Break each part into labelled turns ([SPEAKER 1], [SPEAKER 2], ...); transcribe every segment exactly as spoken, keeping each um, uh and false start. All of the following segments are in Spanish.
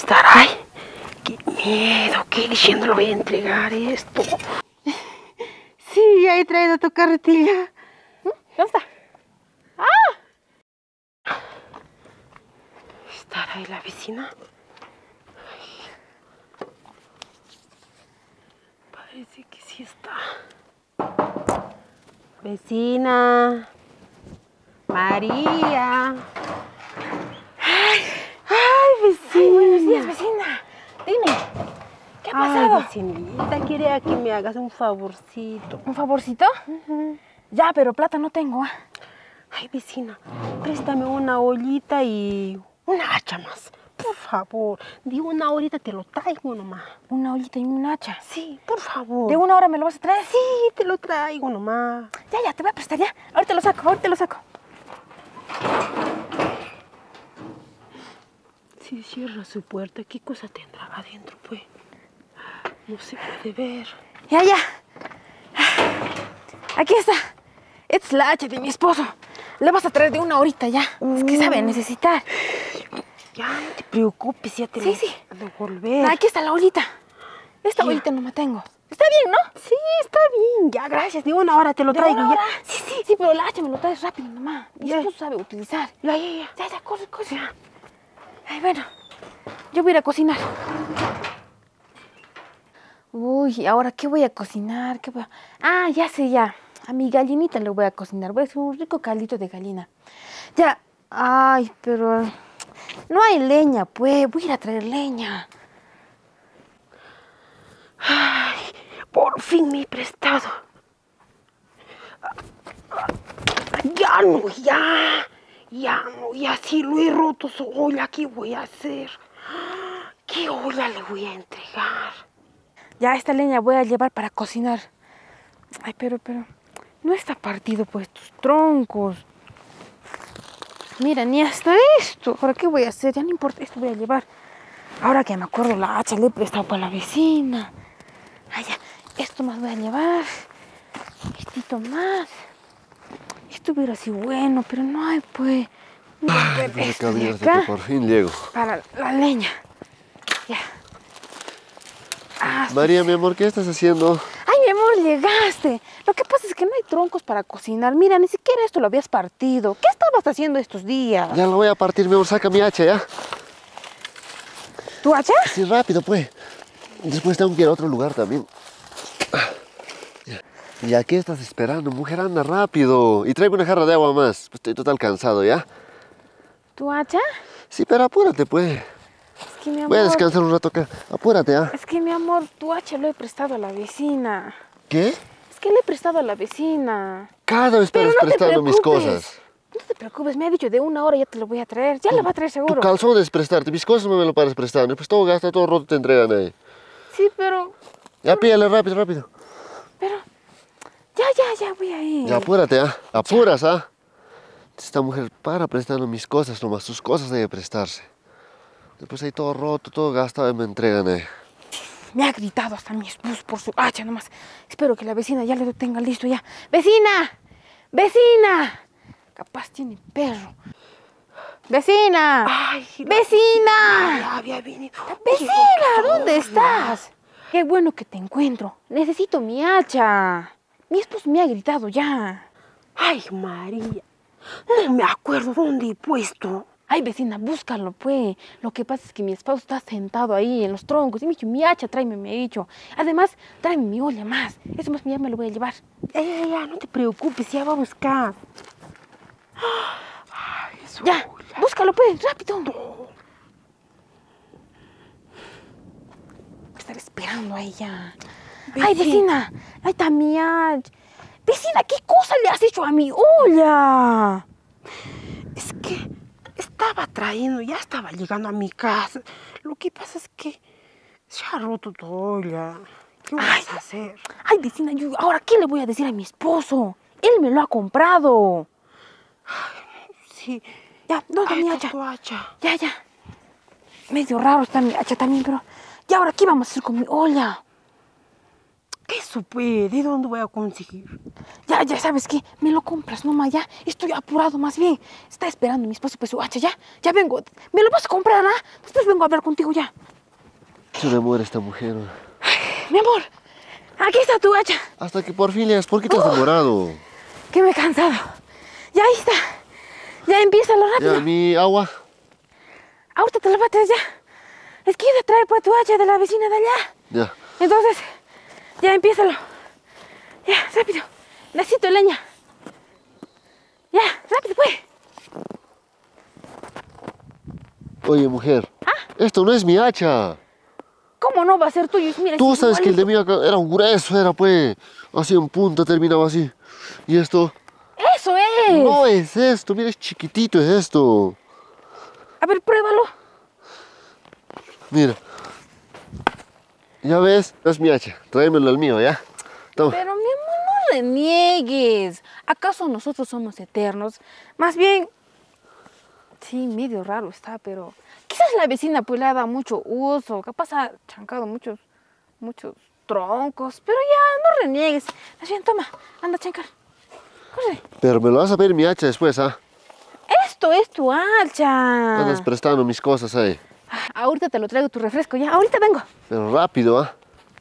[SPEAKER 1] estará? Ay, qué miedo, qué diciendo lo voy a entregar esto. Sí, ya he traído tu carretilla.
[SPEAKER 2] ¿Dónde está? ¡Ah!
[SPEAKER 1] ¿Estará ahí la vecina? Parece que sí está. Vecina. María. Ay, ay, vecina.
[SPEAKER 2] Ay, buenos días, vecina. Dime, ¿qué ha pasado?
[SPEAKER 1] Ay, vecinita, quería que me hagas un favorcito.
[SPEAKER 2] ¿Un favorcito?
[SPEAKER 1] Uh-huh.
[SPEAKER 2] Ya, pero plata no tengo. ¿eh?
[SPEAKER 1] Ay, vecina, préstame una ollita y una hacha más. Por favor, de una horita te lo traigo nomás.
[SPEAKER 2] ¿Una ollita y un hacha?
[SPEAKER 1] Sí, por favor.
[SPEAKER 2] ¿De una hora me lo vas a traer?
[SPEAKER 1] Sí, te lo traigo nomás.
[SPEAKER 2] Ya, ya, te voy a prestar, ya. Ahorita lo saco, ahorita lo saco.
[SPEAKER 1] Si cierra su puerta, ¿qué cosa tendrá adentro, pues? No se puede ver.
[SPEAKER 2] Ya, ya. Aquí está. Esta es la hacha de mi esposo. Le vas a traer de una horita ya. Uh. Es que sabe necesitar.
[SPEAKER 1] Ya, no te preocupes, ya te
[SPEAKER 2] sí,
[SPEAKER 1] lo
[SPEAKER 2] sí.
[SPEAKER 1] a devolver.
[SPEAKER 2] Aquí está la ollita. Esta ya. Ollita no me tengo. Está bien, ¿no?
[SPEAKER 1] Sí, está bien. Ya, gracias. De una hora te lo
[SPEAKER 2] ¿De
[SPEAKER 1] traigo.
[SPEAKER 2] Una hora?
[SPEAKER 1] Ya.
[SPEAKER 2] Sí, sí. Sí, pero la hacha me lo traes rápido, mamá. Mi
[SPEAKER 1] ya.
[SPEAKER 2] esposo sabe utilizar.
[SPEAKER 1] Ya, ya, ya.
[SPEAKER 2] Ya, ya, corre, corre. Ya. Ay, bueno. Yo voy a ir a cocinar. Uy, ¿ahora qué voy a cocinar? ¿Qué voy a... Ah, ya sé, ya. A mi gallinita le voy a cocinar. Voy a hacer un rico caldito de gallina. Ya. Ay, pero... no hay leña, pues. Voy a ir a traer leña.
[SPEAKER 1] Ay, por fin me he prestado. Ya no, ya. Ya no, ya sí lo he roto su olla. ¿Qué voy a hacer? ¿Qué olla le voy a entregar?
[SPEAKER 2] Ya esta leña voy a llevar para cocinar. Ay, pero, pero... no está partido por estos troncos. Mira, ni hasta esto. ¿Ahora qué voy a hacer? Ya no importa, esto voy a llevar. Ahora que me acuerdo, la hacha le he prestado para la vecina. Ay, ya, esto más voy a llevar. Estito más. Esto hubiera sido bueno, pero no hay, pues.
[SPEAKER 3] Ay, esto de acá, que por fin llego.
[SPEAKER 2] Para la leña. Ya.
[SPEAKER 3] Ah, María, sí. Mi amor, ¿qué estás haciendo?
[SPEAKER 2] Ay, mi amor, llegaste. Lo que pasa es que no hay troncos para cocinar. Mira, ni siquiera esto lo habías partido. ¿Qué estabas haciendo estos días?
[SPEAKER 3] Ya lo voy a partir, mi amor. Saca mi hacha, ¿ya?
[SPEAKER 2] ¿Tu hacha?
[SPEAKER 3] Sí, rápido, pues. Después tengo que ir a otro lugar también. ¿Y a qué estás esperando? Mujer, anda rápido. Y traigo una jarra de agua más. Estoy total cansado, ¿ya?
[SPEAKER 2] ¿Tu hacha?
[SPEAKER 3] Sí, pero apúrate, pues.
[SPEAKER 2] Es que mi amor...
[SPEAKER 3] voy a descansar un rato acá. Apúrate, ¿ya?
[SPEAKER 2] Es que mi amor, tu hacha lo he prestado a la vecina.
[SPEAKER 3] ¿Qué?
[SPEAKER 2] Es que le he prestado a la vecina.
[SPEAKER 3] Cada vez estás
[SPEAKER 2] no
[SPEAKER 3] prestando mis cosas.
[SPEAKER 2] No te preocupes, me ha dicho de una hora ya te lo voy a traer. Ya lo va a traer seguro.
[SPEAKER 3] Tu calzón es prestarte, mis cosas no me lo pares prestando. Después todo gasta, todo roto te entregan ahí.
[SPEAKER 2] Sí, pero...
[SPEAKER 3] Ya pídale rápido, rápido.
[SPEAKER 2] Pero... ya, ya, ya voy a ir.
[SPEAKER 3] Ya apúrate, ¿ah? ¿eh? Apuras, ¿ah? ¿eh? Esta mujer para prestando mis cosas, nomás sus cosas debe prestarse. Después ahí todo roto, todo gastado y me entregan ahí.
[SPEAKER 2] Me ha gritado hasta mi esposo por su hacha nomás. Espero que la vecina ya lo tenga listo ya. ¡Vecina! ¡Vecina! Capaz tiene perro. ¡Vecina!
[SPEAKER 1] Ay,
[SPEAKER 2] ¡Vecina!
[SPEAKER 1] Ya había venido.
[SPEAKER 2] ¡Vecina! ¿Dónde estás? Qué bueno que te encuentro. Necesito mi hacha. Mi esposo me ha gritado ya.
[SPEAKER 1] Ay, María. No me acuerdo dónde he puesto.
[SPEAKER 2] Ay, vecina, búscalo, pues. Lo que pasa es que mi esposo está sentado ahí en los troncos. Y me ha dicho, mi hacha, tráeme, me ha dicho. Además, tráeme mi olla más. Eso más ya me lo voy a llevar.
[SPEAKER 1] Ya, ya, ya, no te preocupes, ya va a buscar. Ay,
[SPEAKER 2] ya, olla. Búscalo, pues, rápido.
[SPEAKER 1] No.
[SPEAKER 2] Voy a estar esperando ahí ya. Vecina. Ay, vecina, ahí está mi hacha. Vecina, ¿qué cosa le has hecho a mi olla?
[SPEAKER 1] Es que... estaba trayendo, ya estaba llegando a mi casa. Lo que pasa es que se ha roto tu olla. ¿Qué vas a hacer?
[SPEAKER 2] Ay, vecina, yo, ¿ahora qué le voy a decir a mi esposo? Él me lo ha comprado.
[SPEAKER 1] Ay, sí.
[SPEAKER 2] Ya, ¿dónde está mi hacha?
[SPEAKER 1] Tu hacha?
[SPEAKER 2] Ya, ya. Medio raro está mi hacha también, pero... ¿y ahora qué vamos a hacer con mi olla?
[SPEAKER 1] ¿Qué supe? ¿De dónde voy a conseguir?
[SPEAKER 2] Ya, ya, ¿sabes qué? Me lo compras nomás, ya. Estoy apurado más bien. Está esperando mi esposo pues su hacha, ya. Ya vengo. Me lo vas a comprar, ¿ah? Después vengo a hablar contigo, ya.
[SPEAKER 3] Se demora esta mujer.
[SPEAKER 2] Mi amor, aquí está tu hacha.
[SPEAKER 3] Hasta que por fin leas, ¿por qué te has demorado?
[SPEAKER 2] Que me he cansado. Ya ahí está. Ya empieza lo rápido.
[SPEAKER 3] Ya, mi agua.
[SPEAKER 2] Ahorita te la bates ya. Es que iba a traer pues tu hacha de la vecina de allá.
[SPEAKER 3] Ya.
[SPEAKER 2] Entonces, ya empiézalo. Ya, rápido. Necesito leña. Ya, rápido pues.
[SPEAKER 3] Oye, mujer. Esto no es mi hacha.
[SPEAKER 2] ¿Cómo no va a ser tuyo? Mira,
[SPEAKER 3] Tú
[SPEAKER 2] es
[SPEAKER 3] sabes que el de
[SPEAKER 2] igualito.
[SPEAKER 3] mí acá era un grueso, era pues. Así en punta terminaba así. Y esto.
[SPEAKER 2] Eso es.
[SPEAKER 3] No es esto, mira, es chiquitito, es esto.
[SPEAKER 2] A ver, pruébalo.
[SPEAKER 3] Mira. Ya ves, no es mi hacha. Tráemelo al mío, ¿ya? Toma.
[SPEAKER 2] Pero mi amor, no reniegues. ¿Acaso nosotros somos eternos? Más bien, sí, medio raro está, pero quizás la vecina pues le ha dado mucho uso. Capaz ha chancado muchos, muchos troncos. Pero ya, no reniegues. Más bien, toma, anda a chancar. Corre.
[SPEAKER 3] Pero me lo vas a pedir mi hacha después, ¿ah?
[SPEAKER 2] Esto es tu hacha.
[SPEAKER 3] Andas prestando mis cosas ahí.
[SPEAKER 2] Ah, ahorita te lo traigo tu refresco, ya. Ahorita vengo.
[SPEAKER 3] Pero rápido, ¿ah?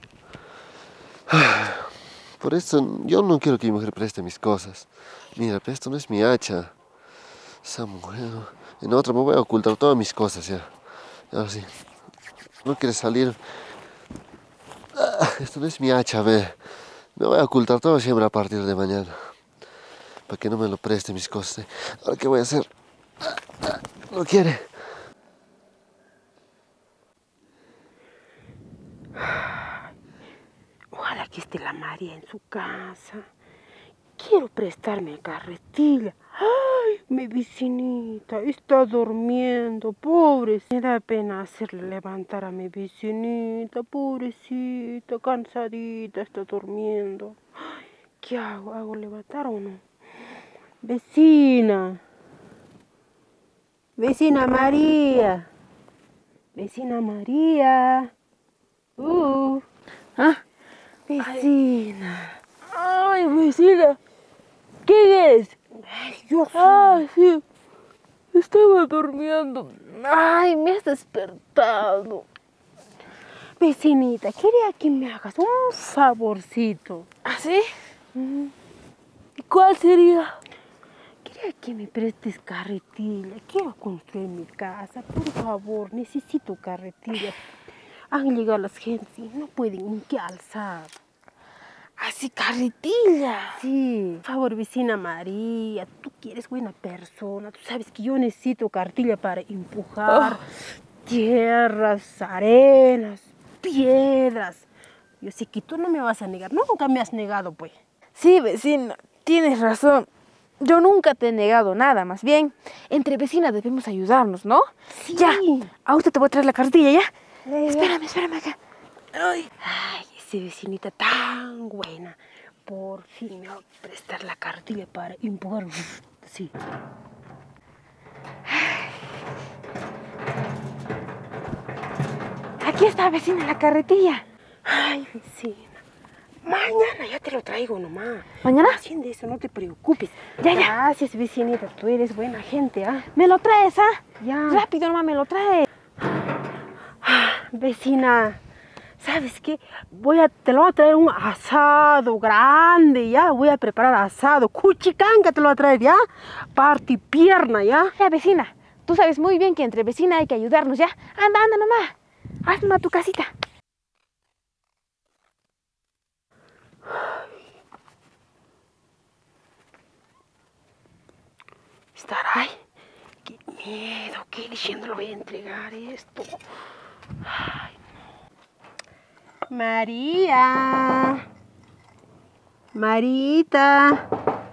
[SPEAKER 3] Por eso yo no quiero que mi mujer preste mis cosas. Mira, pero esto no es mi hacha. Esa mujer. En otra me voy a ocultar todas mis cosas ya. Ahora sí. No quieres salir. Ah, esto no es mi hacha, ve. Me voy a ocultar todo siempre a partir de mañana. Para que no me lo preste mis cosas. Ahora, ¿qué voy a hacer? Ah, ah, no quiere.
[SPEAKER 1] Ojalá que esté la María en su casa. Quiero prestarme carretilla. Ay, mi vecinita está durmiendo, pobre. Me da pena hacerle levantar a mi vecinita, pobrecita, cansadita, está durmiendo. Ay, ¿qué hago? ¿Hago levantar o no? Vecina. Vecina María. Vecina María. Uh.
[SPEAKER 2] ¿Ah?
[SPEAKER 1] Vecina.
[SPEAKER 2] Ay, vecina. ¿Quién es?
[SPEAKER 1] Ay, yo soy.
[SPEAKER 2] Ay, sí. Estaba durmiendo. Ay, me has despertado.
[SPEAKER 1] Vecinita, quería que me hagas un favorcito.
[SPEAKER 2] ¿Ah, sí? ¿Y cuál sería?
[SPEAKER 1] Quería que me prestes carretilla. Quiero construir mi casa. Por favor, necesito carretilla. Han llegado las gentes y no pueden ni que alzar.
[SPEAKER 2] Así, carretilla.
[SPEAKER 1] Sí. Por favor, vecina María, tú que eres buena persona. Tú sabes que yo necesito carretilla para empujar
[SPEAKER 2] Oh.
[SPEAKER 1] tierras, arenas, piedras. Yo sé que tú no me vas a negar. Nunca me has negado, pues.
[SPEAKER 2] Sí, vecina, tienes razón. Yo nunca te he negado nada, más bien, entre vecinas debemos ayudarnos, ¿no?
[SPEAKER 1] Sí.
[SPEAKER 2] Ya, ahorita te voy a traer la cartilla, ¿ya?
[SPEAKER 1] Ya.
[SPEAKER 2] Espérame, espérame acá. Ay.
[SPEAKER 1] Ay, esa vecinita tan buena. Por fin me va a prestar la cartilla para empujar. Sí.
[SPEAKER 2] Aquí está, vecina, la carretilla.
[SPEAKER 1] Ay, vecina. Mañana ya te lo traigo nomás.
[SPEAKER 2] ¿Mañana?
[SPEAKER 1] Haciendo eso, no te preocupes.
[SPEAKER 2] Ya, ya.
[SPEAKER 1] Gracias, vecinita. Tú eres buena gente, ¿ah?
[SPEAKER 2] ¿Me lo traes, ah?
[SPEAKER 1] Ya.
[SPEAKER 2] Rápido, nomás me lo traes.
[SPEAKER 1] Vecina, ¿sabes qué? Voy a, te lo voy a traer un asado grande, ¿ya? Voy a preparar asado. Cuchicanga te lo voy a traer, ¿ya? Parte y pierna, ¿ya?
[SPEAKER 2] Ya, vecina, tú sabes muy bien que entre vecinas hay que ayudarnos, ¿ya? Anda, anda nomás. Hazme tu casita.
[SPEAKER 1] Estará ahí. Qué miedo, qué diciendo lo voy a entregar esto. Ay, no. María. Marita.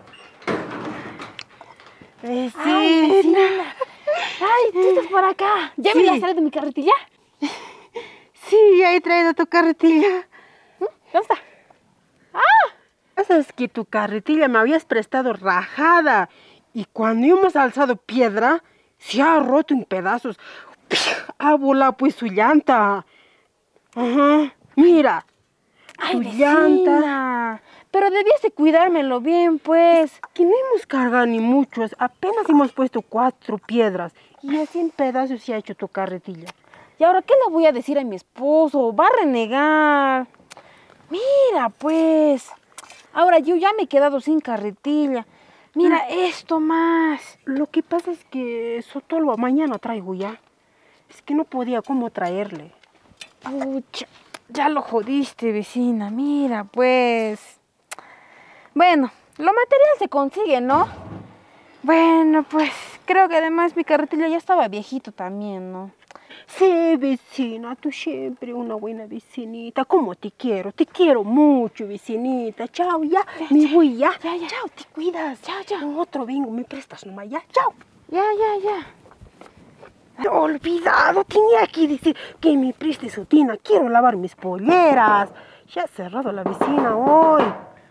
[SPEAKER 1] Vecina.
[SPEAKER 2] Ay, vecina. Ay, tú estás por acá. ¿Ya me
[SPEAKER 1] Sí.
[SPEAKER 2] has traído mi carretilla?
[SPEAKER 1] Sí, ya he traído tu carretilla.
[SPEAKER 2] ¿Dónde está?
[SPEAKER 1] ¿Sabes que tu carretilla me habías prestado rajada? Y cuando hemos alzado piedra, se ha roto en pedazos. Ha volado pues su llanta. Ajá. Mira,
[SPEAKER 2] Ay,
[SPEAKER 1] tu
[SPEAKER 2] vecina.
[SPEAKER 1] llanta.
[SPEAKER 2] Pero debías de cuidármelo bien, pues.
[SPEAKER 1] Que no hemos cargado ni muchos, apenas hemos puesto cuatro piedras y así en pedazos se ha hecho tu carretilla.
[SPEAKER 2] ¿Y ahora qué le voy a decir a mi esposo? Va a renegar. Mira, pues. Ahora yo ya me he quedado sin carretilla. Mira esto más.
[SPEAKER 1] Lo que pasa es que Sotolba mañana traigo ya. Es que no podía cómo traerle.
[SPEAKER 2] Pucha, ya lo jodiste, vecina. Mira, pues. Bueno, lo material se consigue, ¿no? Bueno, pues creo que además mi carretilla ya estaba viejito también, ¿no?
[SPEAKER 1] Sí, vecina, tú siempre una buena vecinita. ¿Cómo te quiero? Te quiero mucho, vecinita. Chao, ya,
[SPEAKER 2] Ya,
[SPEAKER 1] me
[SPEAKER 2] ya,
[SPEAKER 1] voy ya.
[SPEAKER 2] ya, ya.
[SPEAKER 1] Chao, te cuidas.
[SPEAKER 2] Ya, ya.
[SPEAKER 1] En otro vengo, me prestas nomás ya. Chao.
[SPEAKER 2] Ya, ya, ya.
[SPEAKER 1] Olvidado, tenía que decir que me preste su tina. Quiero lavar mis polleras. Ya ha cerrado la vecina hoy.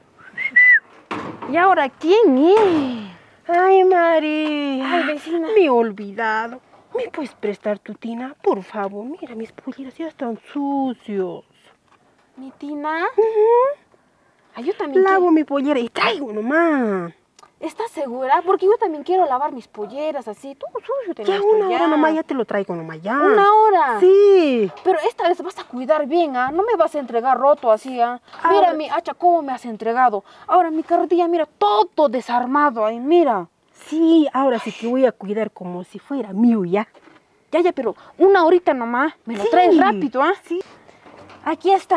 [SPEAKER 2] ¿Y ahora quién es?
[SPEAKER 1] Ay, María.
[SPEAKER 2] Ay, vecina.
[SPEAKER 1] Me he olvidado. ¿Me puedes prestar tu tina? Por favor, mira, mis polleras ya están sucios.
[SPEAKER 2] ¿Mi tina? Ay, yo también
[SPEAKER 1] Lavo
[SPEAKER 2] quiero.
[SPEAKER 1] mi pollera y traigo nomás.
[SPEAKER 2] ¿Estás segura? Porque yo también quiero lavar mis polleras así. Todo sucio tenés
[SPEAKER 1] Ya
[SPEAKER 2] esto
[SPEAKER 1] una
[SPEAKER 2] ya.
[SPEAKER 1] hora nomás, ya te lo traigo nomás, ya.
[SPEAKER 2] ¿Una hora?
[SPEAKER 1] Sí.
[SPEAKER 2] Pero esta vez vas a cuidar bien, ¿ah? No me vas a entregar roto así, ¿ah? Mira
[SPEAKER 1] Ahora-
[SPEAKER 2] mi hacha, cómo me has entregado. Ahora mi carretilla, mira, todo desarmado ahí, mira.
[SPEAKER 1] Sí, ahora sí que voy a cuidar como si fuera mío ya.
[SPEAKER 2] Ya, ya, pero una horita nomás. Me lo
[SPEAKER 1] Sí.
[SPEAKER 2] traes rápido, ¿ah?
[SPEAKER 1] Sí.
[SPEAKER 2] Aquí está.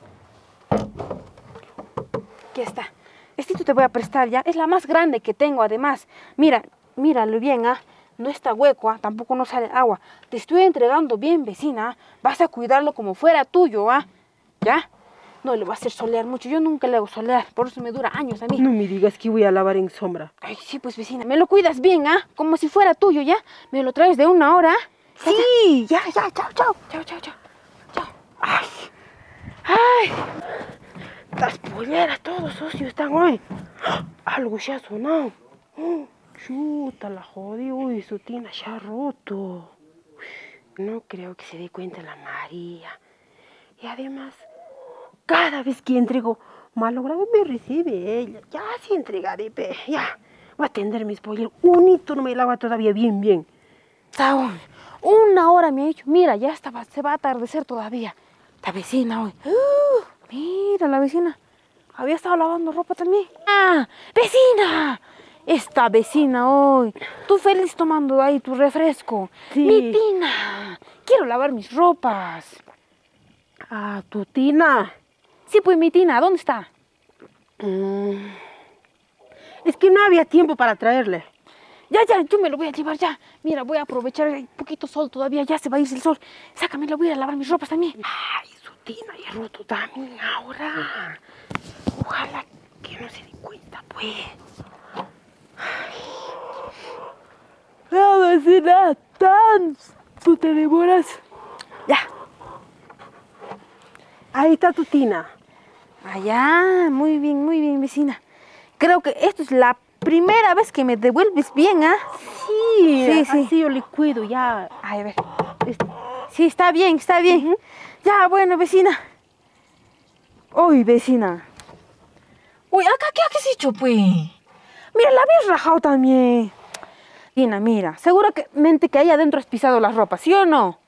[SPEAKER 2] Aquí está. Este te voy a prestar ya. Es la más grande que tengo, además. Mira, míralo bien, ¿ah? No está hueco, ¿ah? Tampoco no sale agua. Te estoy entregando bien, vecina, ¿ah? Vas a cuidarlo como fuera tuyo, ¿ah? ¿Ya? No le voy a hacer solear mucho. Yo nunca le hago solear. Por eso me dura años a mí.
[SPEAKER 1] No me digas que voy a lavar en sombra.
[SPEAKER 2] Ay, sí, pues, vecina. Me lo cuidas bien, ¿ah? Como si fuera tuyo, ¿ya? Me lo traes de una hora, ¿ah?
[SPEAKER 1] Sí, ya, ya, chao, chao.
[SPEAKER 2] Chao, chao, chao. Chao.
[SPEAKER 1] Ay,
[SPEAKER 2] Ay.
[SPEAKER 1] las polleras, todos sucios están hoy. Algo se ha sonado. Oh, chuta, la jodí. Uy, su tina se ha roto. No creo que se dé cuenta la María. Y además, cada vez que entrego malogrado me recibe ella. Ya sí entregaré, pe. Ya. Voy a atender mis polleros. Un hito no me lava todavía bien, bien.
[SPEAKER 2] Saúl, una hora me ha dicho, mira, ya estaba, se va a atardecer todavía. La vecina hoy. Uh, mira, la vecina. Había estado lavando ropa también. ¡Ah! ¡Vecina! Esta vecina hoy. Tú feliz tomando ahí tu refresco.
[SPEAKER 1] Sí.
[SPEAKER 2] Mi tina. Quiero lavar mis ropas.
[SPEAKER 1] Ah, tu tina.
[SPEAKER 2] Sí, pues mi tina, ¿dónde está?
[SPEAKER 1] Mm. Es que no había tiempo para traerle.
[SPEAKER 2] Ya, ya, yo me lo voy a llevar ya. Mira, voy a aprovechar, hay poquito sol todavía, ya se va a ir el sol. Sácame, lo voy a ir a lavar mis ropas también.
[SPEAKER 1] Ay, su tina ya roto también ahora. Ojalá que no se dé cuenta, pues.
[SPEAKER 2] La vecina, tan, tú te devoras. Ya.
[SPEAKER 1] Ahí está tu tina.
[SPEAKER 2] Allá, muy bien, muy bien, vecina. Creo que esto es la primera vez que me devuelves bien, ¿ah?
[SPEAKER 1] Sí,
[SPEAKER 2] Sí, sí.
[SPEAKER 1] así yo le cuido ya.
[SPEAKER 2] Ay, a ver. Este, sí, está bien, está bien.
[SPEAKER 1] Ujú.
[SPEAKER 2] Ya, bueno, vecina. Uy, vecina. Uy, acá, ¿qué has hecho, pues? Mira, la habías rajado también. Vecina, mira, seguramente que ahí adentro has pisado las ropas, ¿sí o no?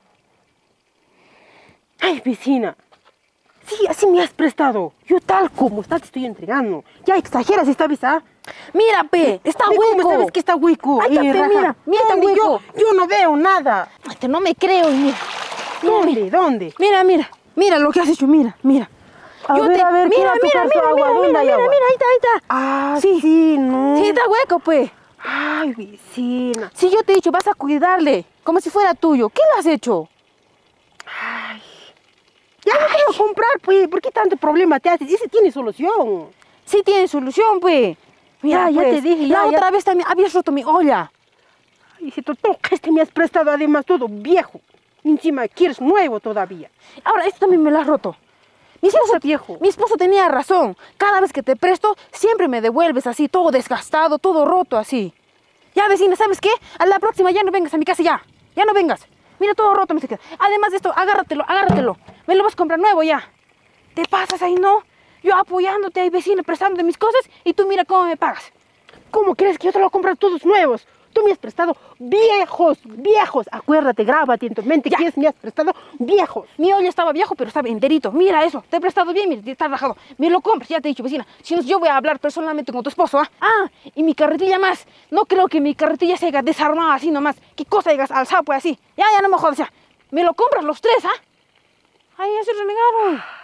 [SPEAKER 1] Ay, vecina. Sí, así me has prestado. Yo tal como está te estoy entregando. Ya exageras esta vez, ¿ah?
[SPEAKER 2] Mira, pe, está
[SPEAKER 1] ¿De
[SPEAKER 2] hueco.
[SPEAKER 1] ¿Cómo sabes que está hueco?
[SPEAKER 2] Ahí está,
[SPEAKER 1] Eh,
[SPEAKER 2] pe,
[SPEAKER 1] raja.
[SPEAKER 2] mira, mira, está
[SPEAKER 1] ¿Dónde?
[SPEAKER 2] hueco.
[SPEAKER 1] Yo, yo no veo nada.
[SPEAKER 2] Ay, te no me creo, y mira. Mira,
[SPEAKER 1] ¿Dónde?
[SPEAKER 2] mira.
[SPEAKER 1] ¿Dónde?
[SPEAKER 2] Mira, mira, mira lo que has hecho, mira, mira.
[SPEAKER 1] A ver, a ver,
[SPEAKER 2] mira,
[SPEAKER 1] quiero
[SPEAKER 2] mira,
[SPEAKER 1] tocar su
[SPEAKER 2] mira,
[SPEAKER 1] agua.
[SPEAKER 2] mira,
[SPEAKER 1] ¿Dónde
[SPEAKER 2] mira,
[SPEAKER 1] hay
[SPEAKER 2] mira,
[SPEAKER 1] agua?
[SPEAKER 2] mira, ahí está, ahí está.
[SPEAKER 1] Ah,
[SPEAKER 2] Sí.
[SPEAKER 1] sí, no.
[SPEAKER 2] Sí, está hueco, pues.
[SPEAKER 1] Ay, vecina.
[SPEAKER 2] Si yo te he dicho, vas a cuidarle, como si fuera tuyo. ¿Qué le has hecho?
[SPEAKER 1] Ay. Ya no quiero comprar, pues. ¿Por qué tanto problema te haces? Ese tiene solución.
[SPEAKER 2] Sí tiene solución, pues. Mira,
[SPEAKER 1] Ya, ya
[SPEAKER 2] pues,
[SPEAKER 1] te dije,
[SPEAKER 2] la
[SPEAKER 1] ya, ya.
[SPEAKER 2] otra vez también habías roto mi olla.
[SPEAKER 1] Ay, si tú tocas, este me has prestado además todo viejo. Encima quieres nuevo todavía.
[SPEAKER 2] Ahora, esto también me lo has roto. Mi esposo,
[SPEAKER 1] es viejo?
[SPEAKER 2] mi esposo tenía razón. Cada vez que te presto, siempre me devuelves así, todo desgastado, todo roto así. Ya, vecina, ¿sabes qué? A la próxima ya no vengas a mi casa, ya. Ya no vengas. Mira, todo roto me se queda. Además de esto, agárratelo, agárratelo. Me lo vas a comprar nuevo ya. te pasas ahí, ¿no? Yo apoyándote ahí, vecina, prestándote mis cosas y tú mira cómo me pagas.
[SPEAKER 1] ¿Cómo crees que yo te lo compro todos nuevos? Tú me has prestado viejos, viejos. Acuérdate, grábate en tu mente que es, me has prestado viejos.
[SPEAKER 2] Mi olla estaba viejo, pero estaba enterito. Mira eso, te he prestado bien, mira, está rajado. Me lo compras, ya te he dicho, vecina. Si no, yo voy a hablar personalmente con tu esposo, ¿ah? Ah, y mi carretilla más. No creo que mi carretilla se haya desarmado así nomás. ¿Qué cosa hayas alzado pues así? Ya, ya no me jodas, ya. Me lo compras los tres, ¿ah? Ay, ya se renegaron.